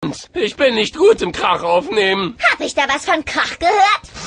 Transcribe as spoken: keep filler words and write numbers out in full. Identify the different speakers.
Speaker 1: Verdammt, ich bin nicht gut im Krach aufnehmen.
Speaker 2: Hab ich da was von Krach gehört?